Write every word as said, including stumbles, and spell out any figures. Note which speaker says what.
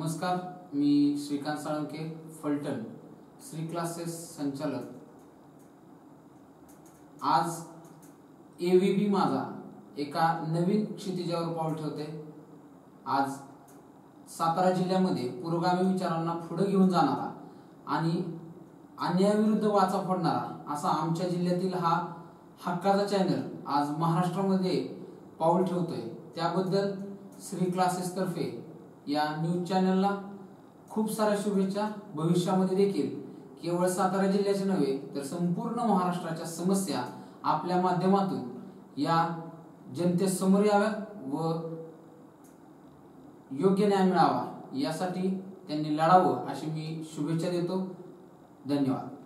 Speaker 1: नमस्कार, मी श्रीकांत साळुंखे, फलटण श्री क्लासेस संचालक। आज एव्हीबी माझा एका नवीन क्षितिजावर पाऊल ठेवते। आज सातारा जिल्ह्यामध्ये पुरोगामी विचारांना पुढे घेऊन जाणारा आणि अन्यायाविरुद्ध वाचा फोडणारा असा आमच्या जिल्ह्यातील हा हक्काचा चॅनल आज महाराष्ट्रामध्ये पाऊल ठेवतोय। त्याबद्दल श्री क्लासेस तर्फे या न्यूज चॅनलला खूप साऱ्या शुभेच्छा। भविष्यामध्ये देखील केवळ सातारा जिल्ह्याचे नव्हे तर संपूर्ण महाराष्ट्राच्या समस्या आपल्या माध्यमातून या जनतेसमोर याव्यात व योग्य न्याय मिळावा यासाठी त्यांनी लढावं अशी मी शुभेच्छा देतो। धन्यवाद।